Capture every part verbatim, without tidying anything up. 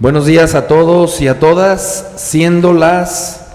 Buenos días a todos y a todas, siendo las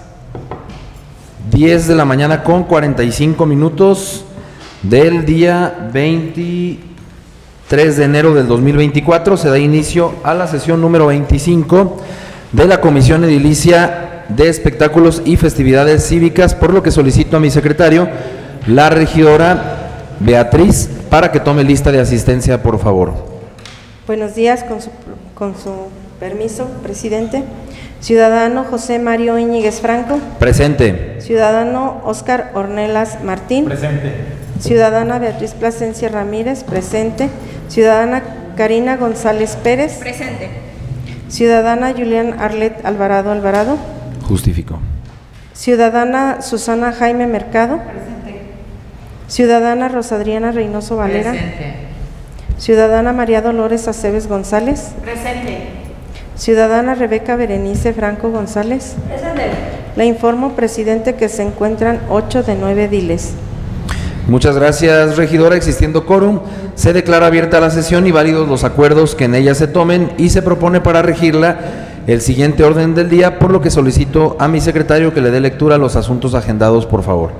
diez de la mañana con cuarenta y cinco minutos del día veintitrés de enero del dos mil veinticuatro, se da inicio a la sesión número veinticinco de la Comisión Edilicia de Espectáculos y Festividades Cívicas, por lo que solicito a mi secretario, la regidora Beatriz, para que tome lista de asistencia, por favor. Buenos días, con su, con su permiso, presidente. Ciudadano José Mario Íñiguez Franco. Presente. Ciudadano Óscar Ornelas Martín. Presente. Ciudadana Beatriz Plasencia Ramírez. Presente. Ciudadana Karina González Pérez. Presente. Ciudadana Julián Arlet Alvarado Alvarado. Justifico. Ciudadana Susana Jaime Mercado. Presente. Ciudadana Rosadriana Reynoso Valera. Presente. Ciudadana María Dolores Aceves González. Presente. Ciudadana Rebeca Berenice Franco González. Presente. Le informo, presidente, que se encuentran ocho de nueve ediles. Muchas gracias, regidora. Existiendo quórum, se declara abierta la sesión y válidos los acuerdos que en ella se tomen, y se propone para regirla el siguiente orden del día, por lo que solicito a mi secretario que le dé lectura a los asuntos agendados, por favor.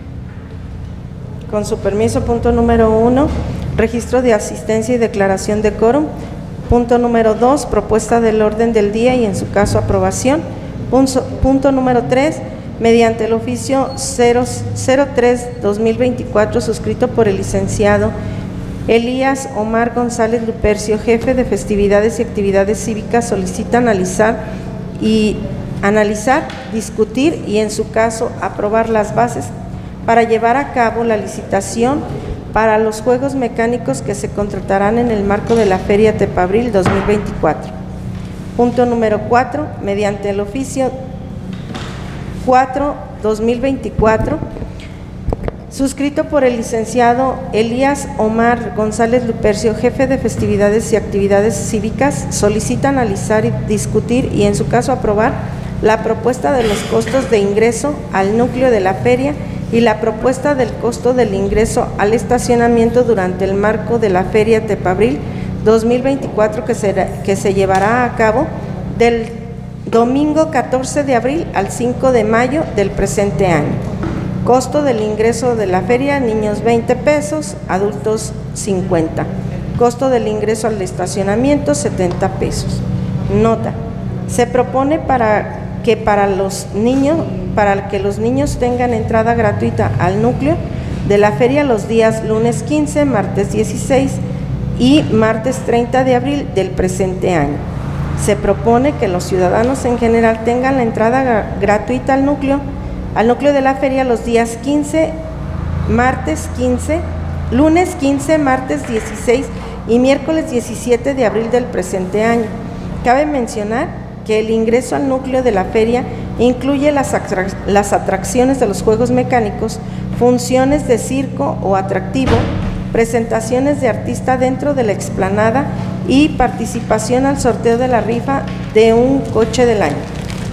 Con su permiso, punto número uno, registro de asistencia y declaración de quórum. Punto número dos, propuesta del orden del día y en su caso aprobación. Punto, punto número tres, mediante el oficio cero tres guión dos mil veinticuatro suscrito por el licenciado Elías Omar González Lupercio, jefe de festividades y actividades cívicas, solicita analizar y analizar, discutir y en su caso aprobar las bases para llevar a cabo la licitación para los juegos mecánicos que se contratarán en el marco de la Feria Tepabril dos mil veinticuatro. Punto número cuatro, mediante el oficio cuatro guión dos mil veinticuatro, suscrito por el licenciado Elías Omar González Lupercio, jefe de festividades y actividades cívicas, solicita analizar y discutir y en su caso aprobar la propuesta de los costos de ingreso al núcleo de la feria y la propuesta del costo del ingreso al estacionamiento durante el marco de la Feria Tepabril dos mil veinticuatro que, será, que se llevará a cabo del domingo catorce de abril al cinco de mayo del presente año. Costo del ingreso de la feria: niños veinte pesos, adultos cincuenta. Costo del ingreso al estacionamiento: setenta pesos. Nota: se propone para que para los niños, para que los niños tengan entrada gratuita al núcleo de la feria los días lunes quince, martes dieciséis y martes treinta de abril del presente año. Se propone que los ciudadanos en general tengan la entrada gratuita al núcleo, al núcleo de la feria los días quince, martes quince, lunes quince, martes dieciséis y miércoles diecisiete de abril del presente año. Cabe mencionar que el ingreso al núcleo de la feria incluye las, atrac las atracciones de los juegos mecánicos, funciones de circo o atractivo, presentaciones de artista dentro de la explanada y participación al sorteo de la rifa de un coche del año.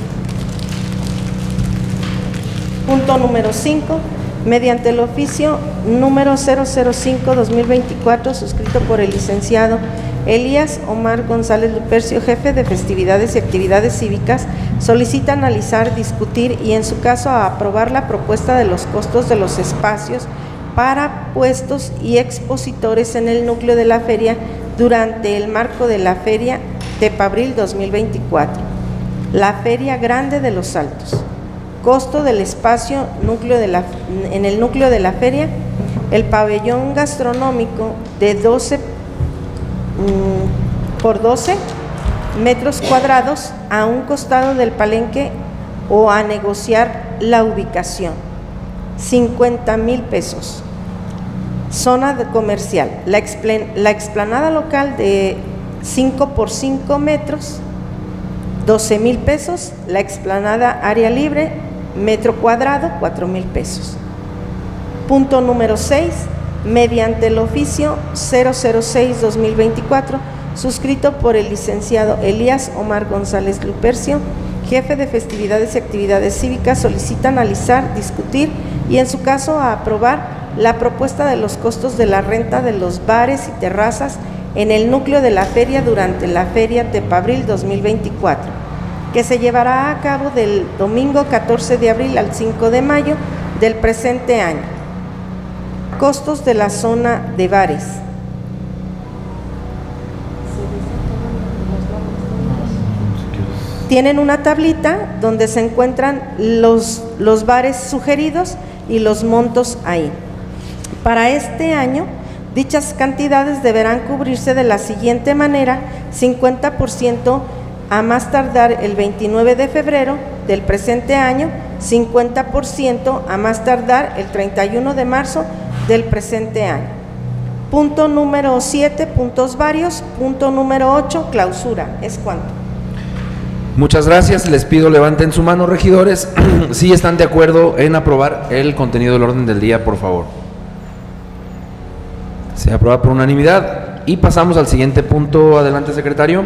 Punto número cinco, mediante el oficio número cero cero cinco guión dos mil veinticuatro suscrito por el licenciado Elías Omar González Lupercio, jefe de festividades y actividades cívicas, solicita analizar, discutir y en su caso aprobar la propuesta de los costos de los espacios para puestos y expositores en el núcleo de la feria durante el marco de la Feria Tepabril dos mil veinticuatro. La Feria Grande de los Altos. Costo del espacio núcleo de la, en el núcleo de la feria: el pabellón gastronómico de doce por doce metros cuadrados a un costado del palenque o a negociar la ubicación, cincuenta mil pesos. Zona de comercial: la, explen, la explanada local de cinco por cinco metros, doce mil pesos. La explanada área libre, metro cuadrado, cuatro mil pesos. Punto número seis, mediante el oficio cero cero seis guión dos mil veinticuatro, suscrito por el licenciado Elías Omar González Lupercio, jefe de festividades y actividades cívicas, solicita analizar, discutir y en su caso a aprobar la propuesta de los costos de la renta de los bares y terrazas en el núcleo de la feria durante la Feria Tepabril dos mil veinticuatro, que se llevará a cabo del domingo catorce de abril al cinco de mayo del presente año. Costos de la zona de bares. Tienen una tablita donde se encuentran los, los bares sugeridos y los montos ahí. Para este año, dichas cantidades deberán cubrirse de la siguiente manera: cincuenta por ciento a más tardar el veintinueve de febrero del presente año, cincuenta por ciento a más tardar el treinta y uno de marzo del presente año. Punto número siete, puntos varios. Punto número ocho, clausura. ¿Es cuánto? Muchas gracias. Les pido levanten su mano, regidores, si están de acuerdo en aprobar el contenido del orden del día, por favor. Se aprueba por unanimidad. Y pasamos al siguiente punto. Adelante, secretario.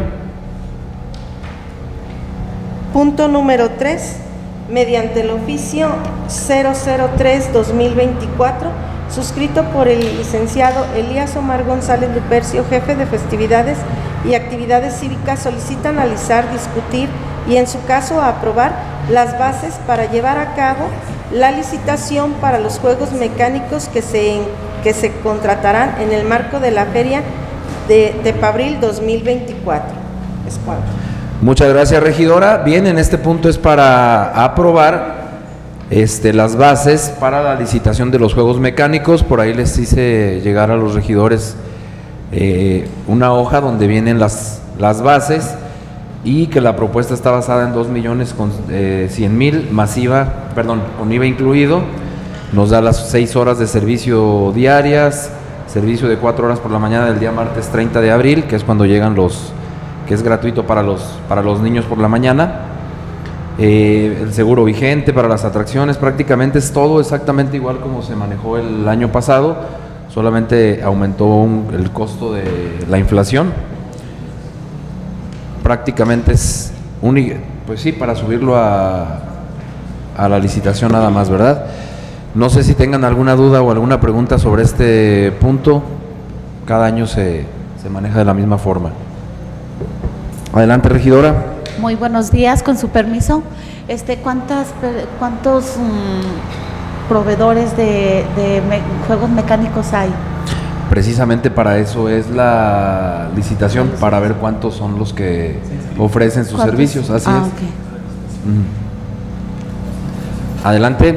Punto número tres. Mediante el oficio cero cero tres guión dos mil veinticuatro, suscrito por el licenciado Elías Omar González Lupercio, jefe de festividades y actividades cívicas, solicita analizar, discutir y en su caso aprobar las bases para llevar a cabo la licitación para los juegos mecánicos que se, que se contratarán en el marco de la Feria de Tepabril dos mil veinticuatro. ¿Es cuánto? Muchas gracias, regidora. Bien, en este punto es para aprobar este, las bases para la licitación de los juegos mecánicos. Por ahí les hice llegar a los regidores eh, una hoja donde vienen las, las bases, y que la propuesta está basada en dos millones con eh, cien mil masiva, perdón, con I V A incluido. Nos da las seis horas de servicio diarias, servicio de cuatro horas por la mañana del día martes treinta de abril, que es cuando llegan los, que es gratuito para los, para los niños por la mañana. Eh, el seguro vigente para las atracciones, prácticamente es todo exactamente igual como se manejó el año pasado, solamente aumentó un, el costo de la inflación. Prácticamente es un, pues sí, para subirlo a, a la licitación nada más, ¿verdad? No sé si tengan alguna duda o alguna pregunta sobre este punto. Cada año se, se maneja de la misma forma. Adelante, regidora. Muy buenos días, con su permiso. Este, ¿cuántas, ¿Cuántos um, proveedores de, de me, juegos mecánicos hay? Precisamente para eso es la licitación, para ver cuántos son los que ofrecen sus ¿Cuántos? servicios. Así ah, es. Okay. Mm. Adelante.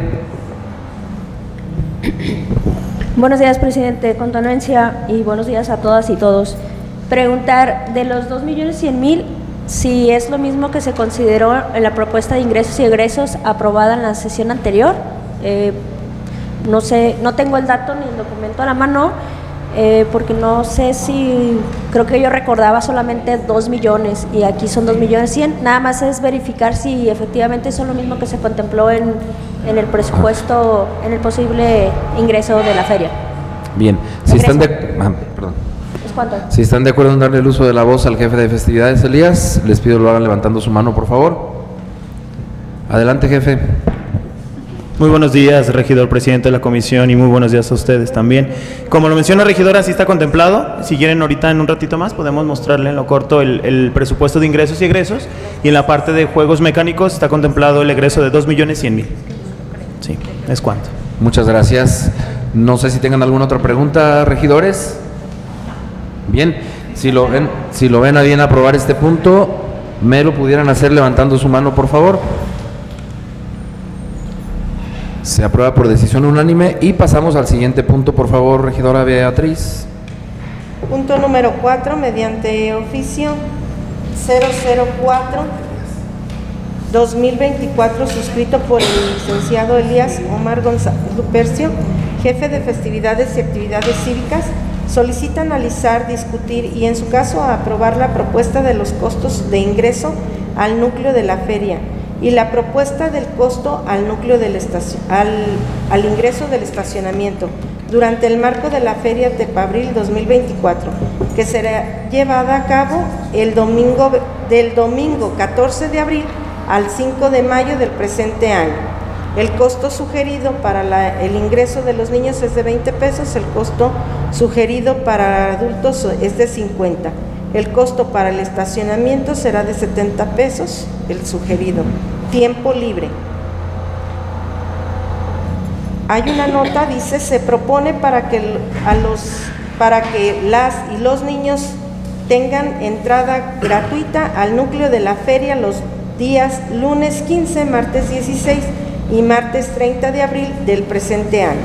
Buenos días, presidente, con tu anuencia, y buenos días a todas y todos. Preguntar, de los dos millones cien mil, si es lo mismo que se consideró en la propuesta de ingresos y egresos aprobada en la sesión anterior. Eh, no sé, no tengo el dato ni el documento a la mano, eh, porque no sé si, creo que yo recordaba solamente dos millones y aquí son dos millones cien. Nada más es verificar si efectivamente son lo mismo que se contempló en, en el presupuesto, en el posible ingreso de la feria. Bien, si están de, ah, perdón. ¿Es cuánto? Si están de acuerdo en darle el uso de la voz al jefe de festividades, Elías, les pido lo hagan levantando su mano, por favor. Adelante, jefe. Muy buenos días, regidor, presidente de la comisión, y muy buenos días a ustedes también. Como lo menciona regidora, sí está contemplado. Si quieren, ahorita en un ratito más podemos mostrarle en lo corto el, el presupuesto de ingresos y egresos, y en la parte de juegos mecánicos está contemplado el egreso de dos millones cien mil. Sí, es cuánto. Muchas gracias. No sé si tengan alguna otra pregunta, regidores. Bien, si lo ven, si lo ven a bien aprobar este punto, me lo pudieran hacer levantando su mano, por favor. Se aprueba por decisión unánime y pasamos al siguiente punto, por favor, regidora Beatriz. Punto número cuatro, mediante oficio cero cero cuatro guión dos mil veinticuatro, suscrito por el licenciado Elías Omar González Lupercio, jefe de festividades y actividades cívicas, solicita analizar, discutir y en su caso aprobar la propuesta de los costos de ingreso al núcleo de la feria y la propuesta del costo al núcleo del estacion, al, al ingreso del estacionamiento durante el marco de la Feria Tepabril dos mil veinticuatro, que será llevada a cabo el domingo, del domingo catorce de abril al cinco de mayo del presente año. El costo sugerido para la, el ingreso de los niños es de veinte pesos, el costo sugerido para adultos es de cincuenta. El costo para el estacionamiento será de setenta pesos, el sugerido. Tiempo libre. Hay una nota, dice, se propone para que, a los, para que las y los niños tengan entrada gratuita al núcleo de la feria los días lunes quince, martes dieciséis y martes treinta de abril del presente año.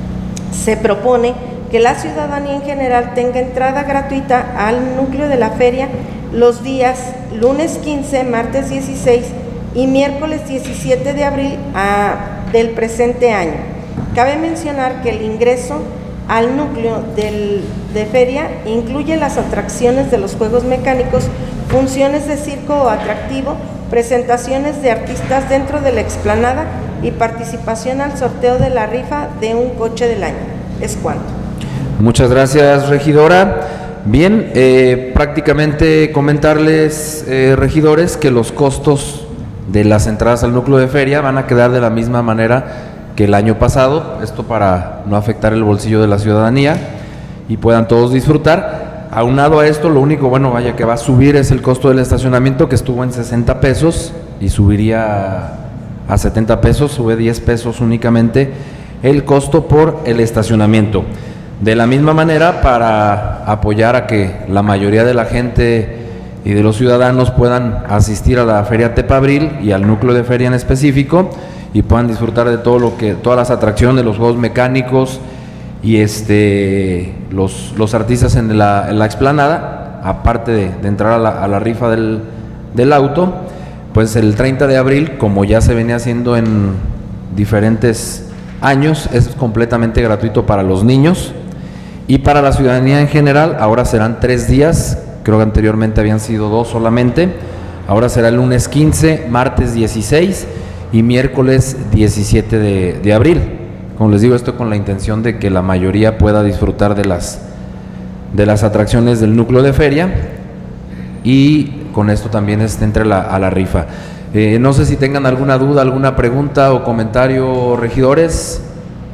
Se propone que la ciudadanía en general tenga entrada gratuita al núcleo de la feria los días lunes quince, martes dieciséis y miércoles diecisiete de abril a, del presente año. Cabe mencionar que el ingreso al núcleo del, de feria incluye las atracciones de los juegos mecánicos, funciones de circo o atractivo, presentaciones de artistas dentro de la explanada y participación al sorteo de la rifa de un coche del año. Es cuanto. Muchas gracias, regidora. Bien, eh, prácticamente comentarles, eh, regidores, que los costos de las entradas al núcleo de feria van a quedar de la misma manera que el año pasado, esto para no afectar el bolsillo de la ciudadanía y puedan todos disfrutar. Aunado a esto, lo único bueno, vaya, que va a subir es el costo del estacionamiento, que estuvo en sesenta pesos y subiría a setenta pesos, sube diez pesos únicamente el costo por el estacionamiento. De la misma manera, para apoyar a que la mayoría de la gente y de los ciudadanos puedan asistir a la Feria Tepabril y al núcleo de feria en específico y puedan disfrutar de todo lo que, todas las atracciones, los juegos mecánicos y este los, los artistas en la, en la explanada, aparte de, de entrar a la, a la rifa del, del auto, pues el treinta de abril, como ya se venía haciendo en diferentes años, es completamente gratuito para los niños y para la ciudadanía en general. Ahora serán tres días, creo que anteriormente habían sido dos solamente, ahora será el lunes quince, martes dieciséis y miércoles diecisiete de, de abril. Como les digo, esto con la intención de que la mayoría pueda disfrutar de las, de las atracciones del núcleo de feria y con esto también este, entre la, a la rifa. Eh, no sé si tengan alguna duda, alguna pregunta o comentario, regidores.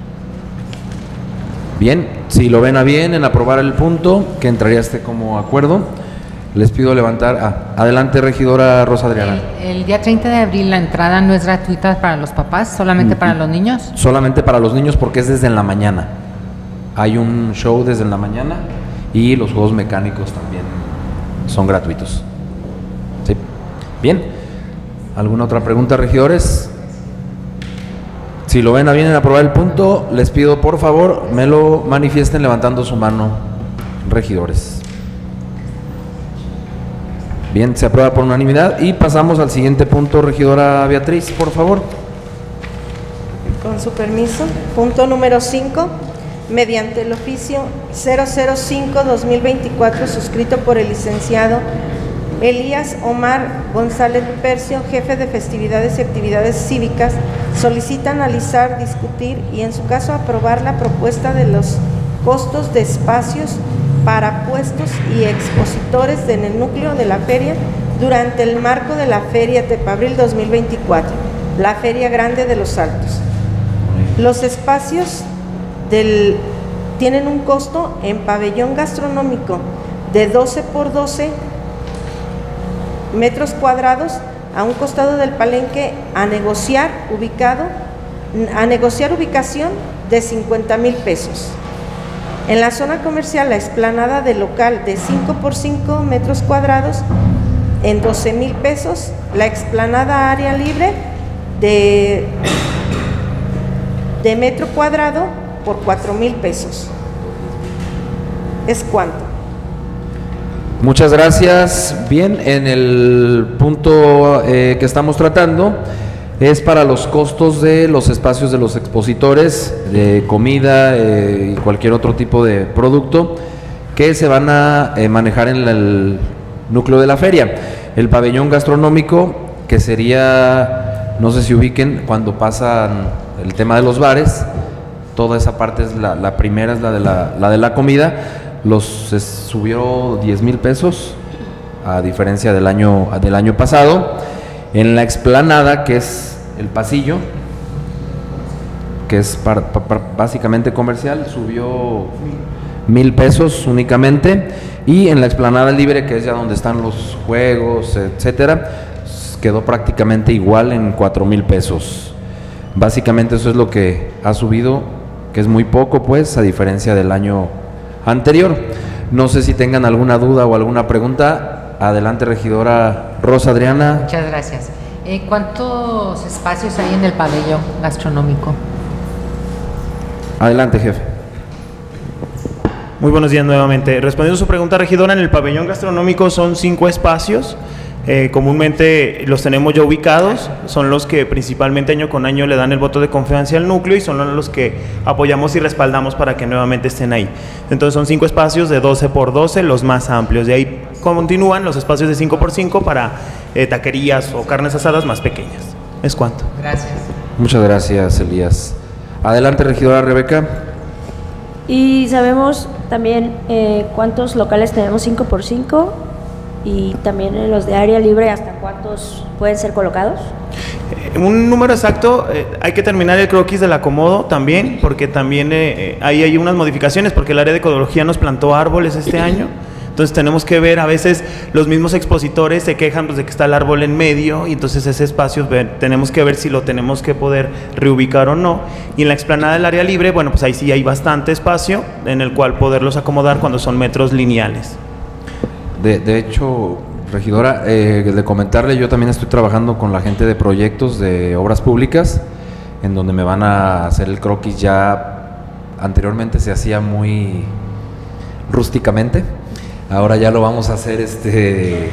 Bien, si lo ven a bien en aprobar el punto, que entraría este como acuerdo, les pido levantar. Ah, adelante, regidora Rosa Adriana. El, el día treinta de abril la entrada no es gratuita para los papás, solamente para los niños. Solamente para los niños porque es desde en la mañana. Hay un show desde en la mañana y los juegos mecánicos también son gratuitos. ¿Sí? Bien. ¿Alguna otra pregunta, regidores? Si lo ven a bien en aprobar el punto, les pido por favor me lo manifiesten levantando su mano, regidores. Bien, se aprueba por unanimidad y pasamos al siguiente punto, regidora Beatriz, por favor. Con su permiso, punto número cinco, mediante el oficio cero cero cinco guión dos mil veinticuatro suscrito por el licenciado Elías Omar González Percio, jefe de festividades y actividades cívicas, solicita analizar, discutir y en su caso aprobar la propuesta de los costos de espacios para puestos y expositores en el núcleo de la feria durante el marco de la Feria Tepabril dos mil veinticuatro, la Feria Grande de los Altos. Los espacios del, tienen un costo en pabellón gastronómico de doce por doce metros cuadrados a un costado del palenque a negociar ubicado a negociar ubicación de cincuenta mil pesos. En la zona comercial, la explanada del local de cinco por cinco metros cuadrados en doce mil pesos, la explanada área libre de, de metro cuadrado por cuatro mil pesos. ¿Es cuánto? Muchas gracias. Bien, en el punto eh, que estamos tratando es para los costos de los espacios de los expositores, de comida eh, y cualquier otro tipo de producto que se van a eh, manejar en el núcleo de la feria. El pabellón gastronómico, que sería, no sé si ubiquen, cuando pasan el tema de los bares, toda esa parte es la, la primera, es la de la, la de la comida. Los se subió diez mil pesos a diferencia del año del año pasado. En la explanada, que es el pasillo, que es par, pa, pa, básicamente comercial, subió mil pesos únicamente, y en la explanada libre, que es ya donde están los juegos, etcétera, quedó prácticamente igual en cuatro mil pesos. Básicamente eso es lo que ha subido, que es muy poco, pues, a diferencia del año anterior. No sé si tengan alguna duda o alguna pregunta. Adelante, regidora Rosa Adriana. Muchas gracias. Eh, ¿Cuántos espacios hay en el pabellón gastronómico? Adelante, jefe. Muy buenos días nuevamente. Respondiendo a su pregunta, regidora, en el pabellón gastronómico son cinco espacios. Eh, comúnmente los tenemos ya ubicados, son los que principalmente año con año le dan el voto de confianza al núcleo y son los que apoyamos y respaldamos para que nuevamente estén ahí. Entonces son cinco espacios de doce por doce, los más amplios. De ahí continúan los espacios de cinco por cinco para eh, taquerías o carnes asadas más pequeñas. ¿Es cuánto? Gracias. Muchas gracias, Elías. Adelante, regidora Rebeca. Y sabemos también eh, cuántos locales tenemos cinco por cinco. Y también en los de área libre, ¿hasta cuántos pueden ser colocados? Eh, un número exacto, eh, hay que terminar el croquis del acomodo también, porque también eh, ahí hay unas modificaciones, porque el área de ecología nos plantó árboles este año. Entonces tenemos que ver, a veces los mismos expositores se quejan pues, de que está el árbol en medio, y entonces ese espacio ver, tenemos que ver si lo tenemos que poder reubicar o no. Y en la explanada del área libre, bueno, pues ahí sí hay bastante espacio en el cual poderlos acomodar cuando son metros lineales. De, de hecho, regidora, eh, de comentarle, yo también estoy trabajando con la gente de proyectos de obras públicas, en donde me van a hacer el croquis. Ya anteriormente se hacía muy rústicamente, ahora ya lo vamos a hacer este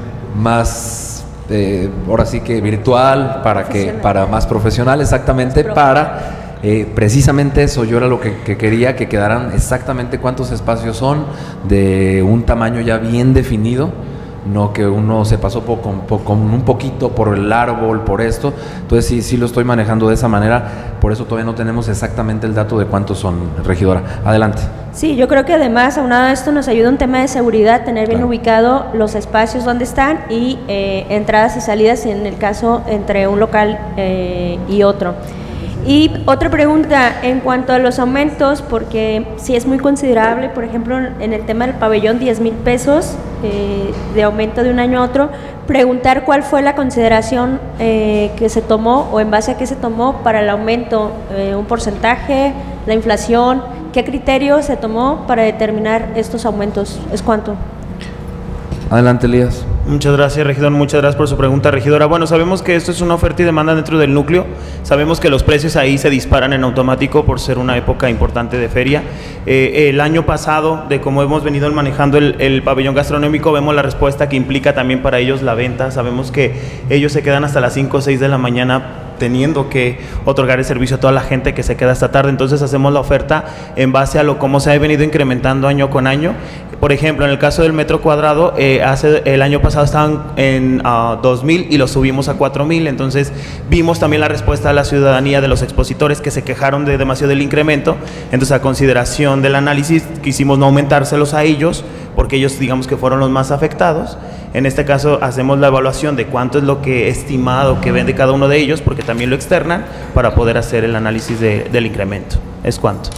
más, eh, ahora sí que virtual, para que para más profesional, exactamente, para Eh, precisamente eso, yo era lo que, que quería, que quedaran exactamente cuántos espacios son, de un tamaño ya bien definido, no que uno se pasó po, con, po, con un poquito por el árbol, por esto. Entonces sí, sí lo estoy manejando de esa manera, por eso todavía no tenemos exactamente el dato de cuántos son, regidora. Adelante. Sí, yo creo que además, aunado a esto, nos ayuda un tema de seguridad, tener bien claro. ubicado los espacios donde están y eh, entradas y salidas, en el caso entre un local eh, y otro. Y otra pregunta en cuanto a los aumentos, porque sí es muy considerable, por ejemplo, en el tema del pabellón, diez mil pesos eh, de aumento de un año a otro, preguntar cuál fue la consideración eh, que se tomó o en base a qué se tomó para el aumento, eh, un porcentaje, la inflación, qué criterio se tomó para determinar estos aumentos, ¿es cuánto? Adelante, Elías. Muchas gracias, regidor. Muchas gracias por su pregunta, regidora. Bueno, sabemos que esto es una oferta y demanda dentro del núcleo. Sabemos que los precios ahí se disparan en automático por ser una época importante de feria. Eh, el año pasado, de cómo hemos venido manejando el, el pabellón gastronómico, vemos la respuesta que implica también para ellos la venta. Sabemos que ellos se quedan hasta las cinco o seis de la mañana teniendo que otorgar el servicio a toda la gente que se queda hasta tarde. Entonces hacemos la oferta en base a lo cómo se ha venido incrementando año con año. Por ejemplo, en el caso del metro cuadrado, eh, hace el año pasado estaban en uh, dos mil y lo subimos a cuatro mil. Entonces vimos también la respuesta de la ciudadanía, de los expositores que se quejaron de demasiado del incremento. Entonces, a consideración del análisis, quisimos no aumentárselos a ellos, porque ellos, digamos, que fueron los más afectados. En este caso hacemos la evaluación de cuánto es lo que estimado que vende cada uno de ellos, porque también lo externan, para poder hacer el análisis de, del incremento. ¿Es cuánto?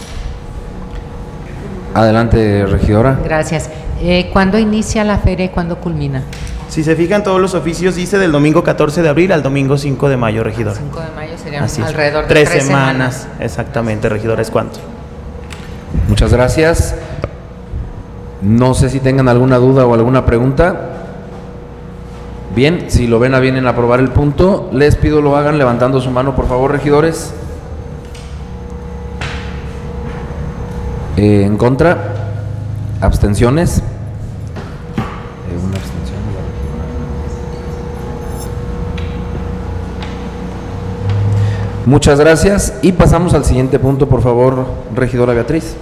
Adelante, regidora. Gracias. Eh, ¿Cuándo inicia la feria y cuándo culmina? Si se fijan, todos los oficios dice del domingo catorce de abril al domingo cinco de mayo, regidora. cinco de mayo serían Así es. alrededor de tres, tres semanas. semanas. Exactamente, regidora. ¿Es cuánto? Muchas gracias. No sé si tengan alguna duda o alguna pregunta. Bien, si lo ven a bien en aprobar el punto, les pido lo hagan levantando su mano, por favor, regidores. Eh, en contra, abstenciones. Eh, una abstención de la regidora. Muchas gracias y pasamos al siguiente punto, por favor, regidora Beatriz.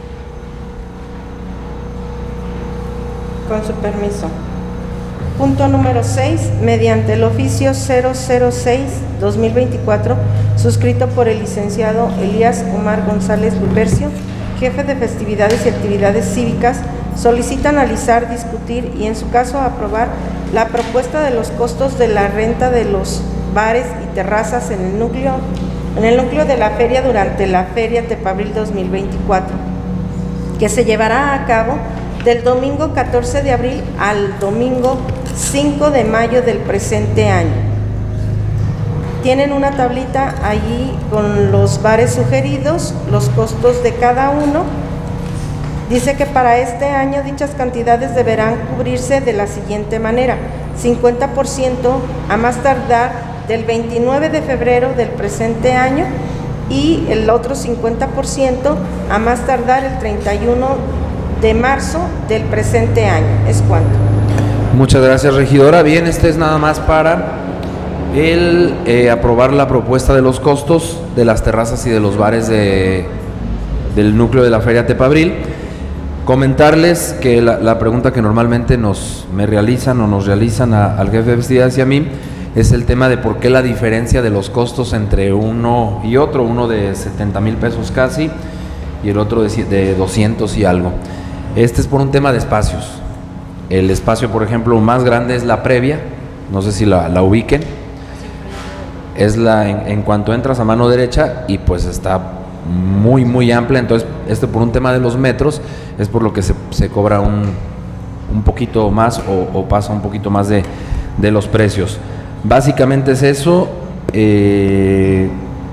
Con su permiso. Punto número seis, mediante el oficio cero cero seis guión dos mil veinticuatro, suscrito por el licenciado Elías Omar González Lupercio, jefe de festividades y actividades cívicas, solicita analizar, discutir y en su caso aprobar la propuesta de los costos de la renta de los bares y terrazas en el núcleo en el núcleo de la feria durante la Feria Tepabril dos mil veinticuatro, que se llevará a cabo del domingo catorce de abril al domingo cinco de mayo del presente año. Tienen una tablita allí con los bares sugeridos, los costos de cada uno. Dice que para este año dichas cantidades deberán cubrirse de la siguiente manera: cincuenta por ciento a más tardar del veintinueve de febrero del presente año y el otro cincuenta por ciento a más tardar el treinta y uno de marzo del presente año. ¿Es cuánto? Muchas gracias, regidora. Bien, este es nada más para el eh, aprobar la propuesta de los costos de las terrazas y de los bares de, del núcleo de la Feria Tepabril. Comentarles que la, la pregunta que normalmente nos me realizan o nos realizan a, al jefe de vestidas y a mí es el tema de por qué la diferencia de los costos entre uno y otro, uno de setenta mil pesos casi y el otro de, de doscientos y algo. Este es por un tema de espacios. El espacio, por ejemplo, más grande es la previa, no sé si la, la ubiquen, es la en, en cuanto entras a mano derecha y pues está muy muy amplia. Entonces este por un tema de los metros es por lo que se, se cobra un, un poquito más o, o pasa un poquito más de, de los precios. Básicamente es eso. eh,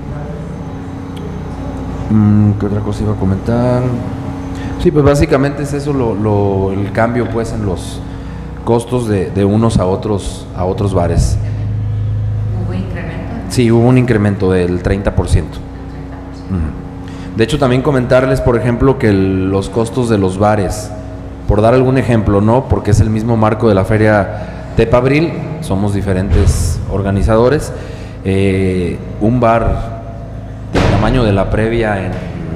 ¿Qué otra cosa iba a comentar? Sí, pues básicamente es eso lo, lo, el cambio pues en los costos de, de unos a otros a otros bares. ¿Hubo incremento? Sí, hubo un incremento del treinta por ciento. De hecho, también comentarles, por ejemplo, que el, los costos de los bares, por dar algún ejemplo, ¿no? Porque es el mismo marco de la Feria Tepabril, somos diferentes organizadores. Eh, un bar del tamaño de la previa en,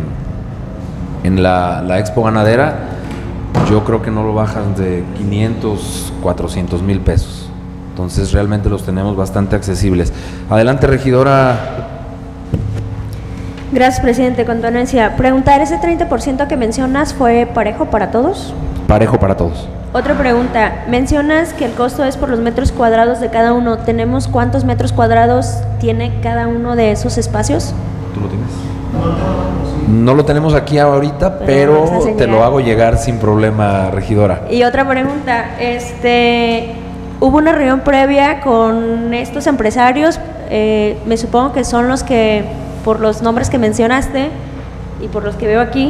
en la, la Expo Ganadera, yo creo que no lo bajan de quinientos, cuatrocientos mil pesos. Entonces realmente los tenemos bastante accesibles. Adelante, regidora. Gracias, presidente. Con tu anuencia, preguntar, ¿ese treinta por ciento que mencionas fue parejo para todos? Parejo para todos. Otra pregunta, mencionas que el costo es por los metros cuadrados de cada uno. ¿Tenemos cuántos metros cuadrados tiene cada uno de esos espacios? ¿Tú lo tienes? No lo tenemos aquí ahorita, pero, pero te lo hago llegar sin problema, regidora. Y otra pregunta, este, hubo una reunión previa con estos empresarios, eh, me supongo que son los que, por los nombres que mencionaste y por los que veo aquí,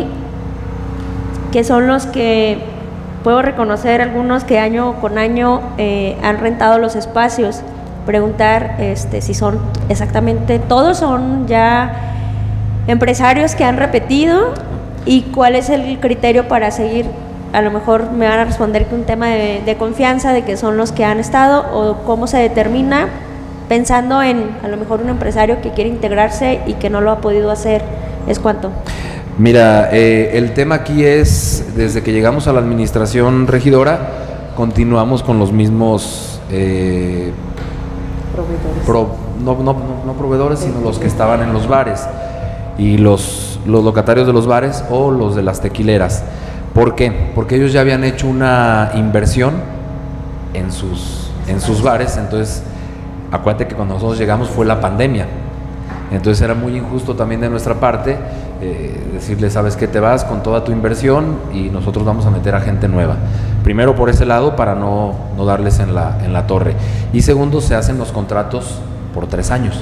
que son los que puedo reconocer algunos que año con año eh, han rentado los espacios. Preguntar este, si son exactamente todos, son ya empresarios que han repetido, y cuál es el criterio para seguir. A lo mejor me van a responder que un tema de, de confianza, de que son los que han estado, o cómo se determina, pensando en a lo mejor un empresario que quiere integrarse y que no lo ha podido hacer. ¿Es cuánto? Mira, eh, el tema aquí es, desde que llegamos a la administración, regidora, continuamos con los mismos eh, Proveedores. Pro, no, no, no, no proveedores, sino los que estaban en los bares y los, los locatarios de los bares o los de las tequileras. ¿Por qué? Porque ellos ya habían hecho una inversión en sus, en sus bares. Entonces, acuérdate que cuando nosotros llegamos fue la pandemia. Entonces era muy injusto también de nuestra parte eh, decirle, sabes que te vas con toda tu inversión y nosotros vamos a meter a gente nueva. Primero por ese lado, para no, no darles en la, en la torre. Y segundo, se hacen los contratos por tres años.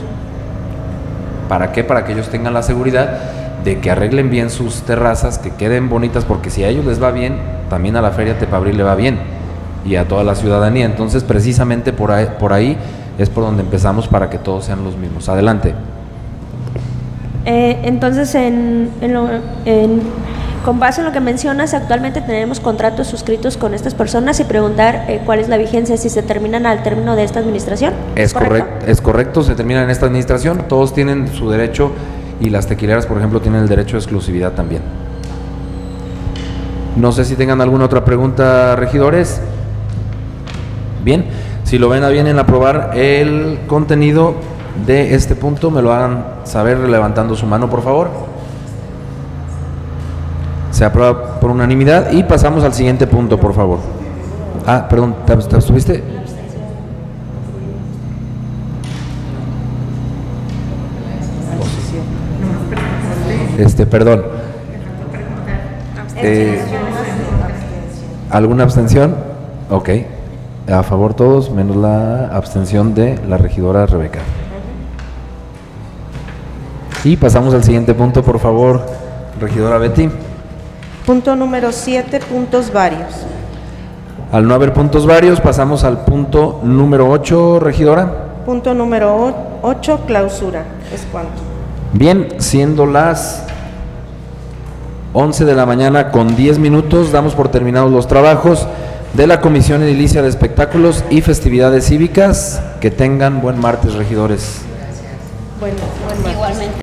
¿Para qué? Para que ellos tengan la seguridad de que arreglen bien sus terrazas, que queden bonitas, porque si a ellos les va bien, también a la Feria Tepabril le va bien y a toda la ciudadanía. Entonces precisamente por ahí, por ahí es por donde empezamos, para que todos sean los mismos. Adelante. Eh, entonces, en, en lo, en, con base en lo que mencionas, actualmente tenemos contratos suscritos con estas personas, y preguntar eh, cuál es la vigencia, si se terminan al término de esta administración. Es correcto, es correcto, se termina en esta administración, todos tienen su derecho, y las tequileras, por ejemplo, tienen el derecho de exclusividad también. No sé si tengan alguna otra pregunta, regidores. Bien, si lo ven a bien en aprobar el contenido de este punto, me lo hagan saber levantando su mano, por favor. Se aprueba por unanimidad y pasamos al siguiente punto, por favor. Ah, perdón, ¿te, te abstuviste? Este, perdón. Eh, ¿Alguna abstención? Ok. A favor todos, menos la abstención de la regidora Rebeca. Y pasamos al siguiente punto, por favor, regidora Betty. Punto número siete, puntos varios. Al no haber puntos varios, pasamos al punto número ocho, regidora. Punto número ocho, clausura. ¿Es cuánto? Bien, siendo las once de la mañana con diez minutos, damos por terminados los trabajos de la Comisión Edilicia de Espectáculos y Festividades Cívicas. Que tengan buen martes, regidores. Bueno, buen martes. Igualmente.